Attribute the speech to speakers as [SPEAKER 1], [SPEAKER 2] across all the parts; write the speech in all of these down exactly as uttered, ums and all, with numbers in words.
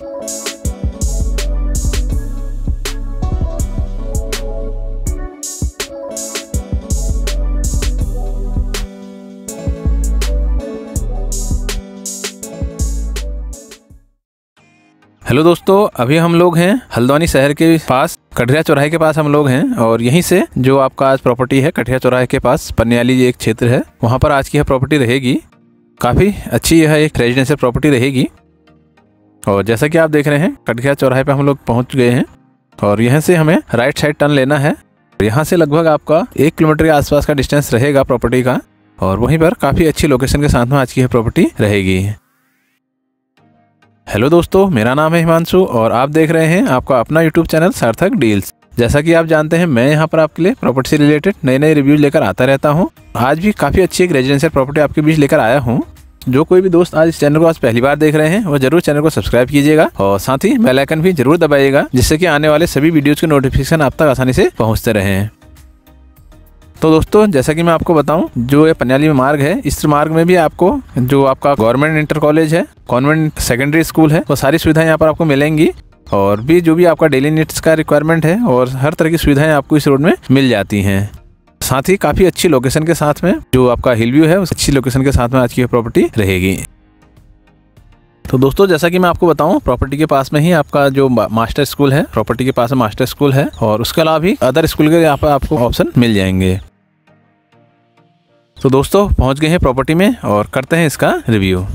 [SPEAKER 1] Hello दोस्तों, अभी हम लोग हैं हल्द्वानी शहर के पास कठिया चौराहे के पास हम लोग हैं और यहीं से जो आपका आज प्रॉपर्टी है कठिया चौराहे के पास पन्याली एक क्षेत्र है, वहाँ पर आज की यह प्रॉपर्टी रहेगी। काफ़ी अच्छी यह एक रेजिडेंशियल प्रॉपर्टी रहेगी। और जैसा कि आप देख रहे हैं कठिया चौराहे पे हम लोग पहुँच गए हैं और यहाँ से हमें राइट साइड टर्न लेना है। यहाँ से लगभग आपका एक किलोमीटर के आसपास का डिस्टेंस रहेगा प्रॉपर्टी का और वहीं पर काफ़ी अच्छी लोकेशन के साथ में आज की यह प्रॉपर्टी रहेगी। हेलो दोस्तों, मेरा नाम है हिमांशु और आप देख रहे हैं आपका अपना यूट्यूब चैनल सार्थक डील्स। जैसा कि आप जानते हैं मैं यहाँ पर आपके लिए प्रॉपर्टी से रिलेटेड नए नए रिव्यूज लेकर आता रहता हूँ। आज भी काफ़ी अच्छी एक रेजिडेंशियल प्रॉपर्टी आपके बीच लेकर आया हूँ। जो कोई भी दोस्त आज इस चैनल को आज पहली बार देख रहे हैं वो जरूर चैनल को सब्सक्राइब कीजिएगा और साथ ही बेल आइकन भी जरूर दबाइएगा, जिससे कि आने वाले सभी वीडियोज़ के नोटिफिकेशन आप तक आसानी से पहुँचते रहें। तो दोस्तों, जैसा कि मैं आपको बताऊं, जो ये पन्याली में मार्ग है, इस मार्ग में भी आपको जो आपका गवर्नमेंट इंटर कॉलेज है, कॉन्वेंट सेकेंडरी स्कूल है, वो सारी सुविधाएं यहाँ पर आपको मिलेंगी और भी जो भी आपका डेली नीड्स का रिक्वायरमेंट है और हर तरह की सुविधाएं आपको इस रोड में मिल जाती हैं। साथ ही काफ़ी अच्छी लोकेशन के साथ में जो आपका हिल व्यू है उस अच्छी लोकेशन के साथ में आज की प्रॉपर्टी रहेगी। तो दोस्तों, जैसा कि मैं आपको बताऊं, प्रॉपर्टी के पास में ही आपका जो मास्टर स्कूल है, प्रॉपर्टी के पास में मास्टर स्कूल है और उसके अलावा भी अदर स्कूल के यहाँ पर आपको ऑप्शन मिल जाएंगे। तो दोस्तों, पहुंच गए हैं प्रॉपर्टी में और करते हैं इसका रिव्यू।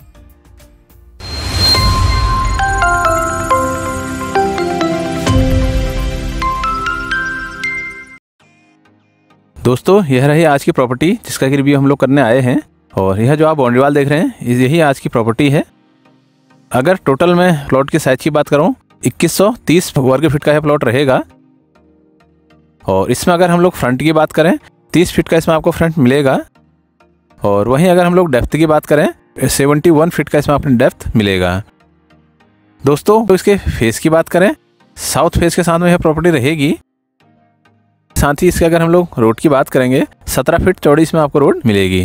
[SPEAKER 1] दोस्तों, यह रही आज की प्रॉपर्टी जिसका रिव्यू हम लोग करने आए हैं और यह जो आप बाउंड्री वाल देख रहे हैं यही आज की प्रॉपर्टी है। अगर टोटल में प्लॉट की साइज की बात करूं, इक्कीस सौ तीस वर्ग फीट का यह प्लॉट रहेगा और इसमें अगर हम लोग फ्रंट की बात करें तीस फीट का इसमें आपको फ्रंट मिलेगा और वहीं अगर हम लोग डेप्थ की बात करें इकहत्तर फीट का इसमें आपको डेप्थ मिलेगा। दोस्तों, तो इसके फेस की बात करें, साउथ फेस के साथ में यह प्रॉपर्टी रहेगी। साथ ही इसके अगर हम लोग रोड की बात करेंगे सत्रह फीट चौड़ी इसमें आपको रोड मिलेगी।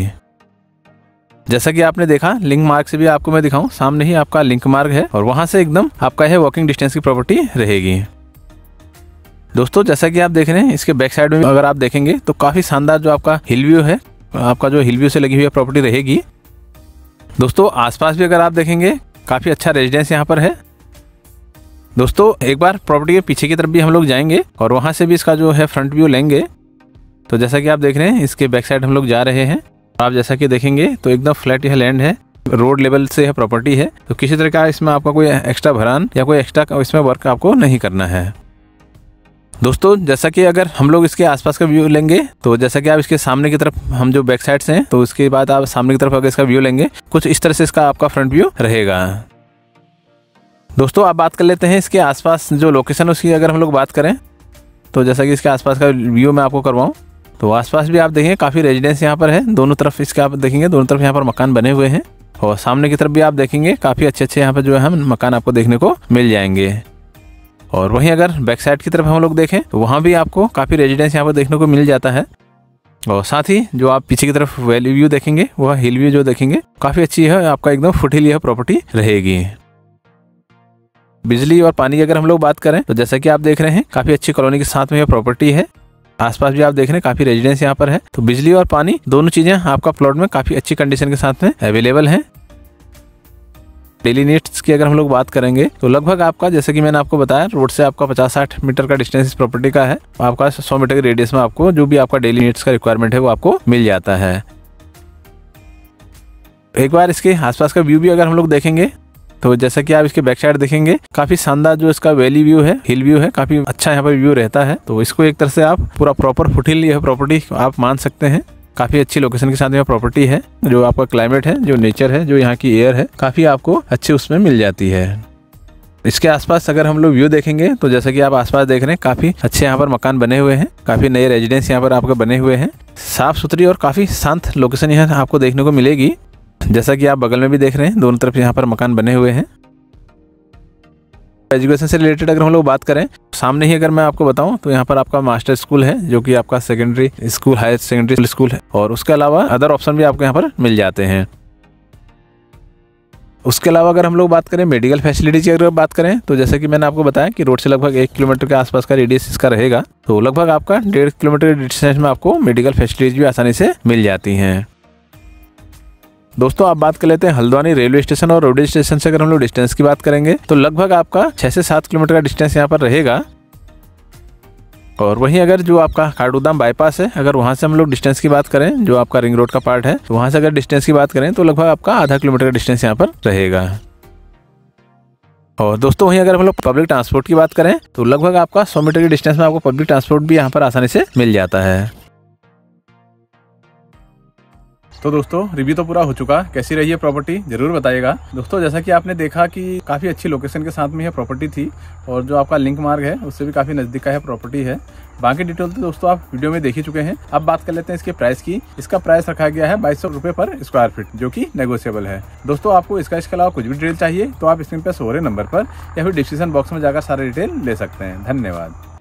[SPEAKER 1] जैसा कि आपने देखा, लिंक मार्ग से भी आपको मैं दिखाऊं, सामने ही आपका लिंक मार्ग है और वहां से एकदम आपका यह वॉकिंग डिस्टेंस की प्रॉपर्टी रहेगी। दोस्तों, जैसा कि आप देख रहे हैं इसके बैक साइड में अगर आप देखेंगे तो काफ़ी शानदार जो आपका हिल व्यू है, आपका जो हिल व्यू से लगी हुई प्रॉपर्टी रहेगी। दोस्तों, आसपास भी अगर आप देखेंगे काफ़ी अच्छा रेजिडेंस यहाँ पर है। दोस्तों, एक बार प्रॉपर्टी के पीछे की तरफ भी हम लोग जाएंगे और वहाँ से भी इसका जो है फ्रंट व्यू लेंगे। तो जैसा कि आप देख रहे हैं इसके बैक साइड हम लोग जा रहे हैं। आप जैसा कि देखेंगे तो एकदम फ्लैट यह लैंड है, रोड लेवल से यह प्रॉपर्टी है, तो किसी तरह का इसमें आपका कोई एक्स्ट्रा भरान या कोई एक्स्ट्रा इसमें वर्क आपको नहीं करना है। दोस्तों, जैसा कि अगर हम लोग इसके आसपास का व्यू लेंगे तो जैसा कि आप इसके सामने की तरफ हम जो बैक साइड से हैं तो उसके बाद आप सामने की तरफ अगर इसका व्यू लेंगे कुछ इस तरह से इसका आपका फ्रंट व्यू रहेगा। दोस्तों, आप बात कर लेते हैं इसके आसपास जो लोकेशन उसकी अगर हम लोग बात करें तो जैसा कि इसके आसपास का व्यू मैं आपको करवाऊँ तो आसपास भी आप देखेंगे काफ़ी रेजिडेंस यहाँ पर है। दोनों तरफ इसके आप देखेंगे दोनों तरफ यहाँ पर मकान बने हुए हैं और सामने की तरफ भी आप देखेंगे काफ़ी अच्छे अच्छे यहाँ पर जो है हम मकान आपको देखने को मिल जाएंगे। और वहीं अगर बैक साइड की तरफ हम लोग देखें तो वहाँ भी आपको काफ़ी रेजिडेंस यहाँ पर देखने को मिल जाता है और साथ ही जो आप पीछे की तरफ वैली व्यू देखेंगे वह हिल व्यू जो देखेंगे काफ़ी अच्छी है, आपका एकदम फुट हिल यह प्रॉपर्टी रहेगी। बिजली और पानी की अगर हम लोग बात करें तो जैसा कि आप देख रहे हैं काफ़ी अच्छी कॉलोनी के साथ में यह प्रॉपर्टी है। आसपास भी आप देख रहे हैं काफ़ी रेजिडेंस यहाँ पर है, तो बिजली और पानी दोनों चीज़ें आपका प्लॉट में काफ़ी अच्छी कंडीशन के साथ में अवेलेबल हैं। डेली नीड्स की अगर हम लोग बात करेंगे तो लगभग आपका जैसे कि मैंने आपको बताया रोड से आपका पचास साठ मीटर का डिस्टेंस इस प्रॉपर्टी का है। आपका सौ मीटर के रेडियस में आपको जो भी आपका डेली नीड्स का रिक्वायरमेंट है वो आपको मिल जाता है। एक बार इसके आसपास का व्यू भी अगर हम लोग देखेंगे तो जैसा कि आप इसके बैक साइड देखेंगे काफ़ी शानदार जो इसका वैली व्यू है, हिल व्यू है, काफ़ी अच्छा यहाँ पर व्यू रहता है। तो इसको एक तरह से आप पूरा प्रॉपर फुट हिल यह प्रॉपर्टी आप मान सकते हैं। काफ़ी अच्छी लोकेशन के साथ में प्रॉपर्टी है। जो आपका क्लाइमेट है, जो नेचर है, जो यहाँ की एयर है, काफ़ी आपको अच्छी उसमें मिल जाती है। इसके आसपास अगर हम लोग व्यू देखेंगे तो जैसा कि आप आसपास देख रहे हैं काफ़ी अच्छे यहाँ पर मकान बने हुए हैं, काफ़ी नए रेजिडेंस यहाँ पर आपके बने हुए हैं। साफ़ सुथरी और काफ़ी शांत लोकेशन यहाँ आपको देखने को मिलेगी। जैसा कि आप बगल में भी देख रहे हैं दोनों तरफ यहाँ पर मकान बने हुए हैं। एजुकेशन से रिलेटेड अगर हम लोग बात करें सामने ही अगर मैं आपको बताऊं तो यहाँ पर आपका मास्टर स्कूल है जो कि आपका secondary school, higher secondary school है और उसके अलावा अदर ऑप्शन भी आपको यहाँ पर मिल जाते हैं। उसके अलावा अगर हम लोग बात करें मेडिकल फैसिलिटीज की अगर बात करें तो जैसे कि मैंने आपको बताया कि रोड से लगभग एक किलोमीटर के आसपास का रेडियस इसका रहेगा, तो लगभग आपका डेढ़ किलोमीटर के डिस्टेंस में आपको मेडिकल फैसिलिटीज भी आसानी से मिल जाती हैं। दोस्तों आप बात कर लेते हैं हल्द्वानी रेलवे स्टेशन और रोडवेज स्टेशन से अगर हम लोग डिस्टेंस की बात करेंगे तो लगभग आपका छः से सात किलोमीटर का डिस्टेंस यहाँ पर रहेगा। और वहीं अगर जो आपका काठगोदाम बाईपास है, अगर वहाँ से हम लोग डिस्टेंस की बात करें, जो आपका रिंग रोड का पार्ट है, तो वहाँ से अगर डिस्टेंस की बात करें तो लगभग आपका आधा किलोमीटर का डिस्टेंस यहाँ पर रहेगा। और दोस्तों वहीं अगर हम लोग पब्लिक ट्रांसपोर्ट की बात करें तो लगभग आपका सौ मीटर के डिस्टेंस में आपको पब्लिक ट्रांसपोर्ट भी यहाँ पर आसानी से मिल जाता है। तो दोस्तों रिव्यू तो पूरा हो चुका, कैसी रही है प्रॉपर्टी जरूर बताइएगा। दोस्तों जैसा कि आपने देखा कि काफ़ी अच्छी लोकेशन के साथ में यह प्रॉपर्टी थी और जो आपका लिंक मार्ग है उससे भी काफ़ी नज़दीक का है प्रॉपर्टी है। बाकी डिटेल तो दोस्तों आप वीडियो में देख ही चुके हैं। अब बात कर लेते हैं इसके प्राइस की। इसका प्राइस रखा गया है बाईस सौ रुपये पर स्क्वायर फीट, जो कि नेगोशिएबल है। दोस्तों आपको इसका इसके अलावा कुछ भी डिटेल चाहिए तो आप स्क्रीन पर शो हो रहे नंबर पर या फिर डिस्क्रिप्शन बॉक्स में जाकर सारे डिटेल ले सकते हैं। धन्यवाद।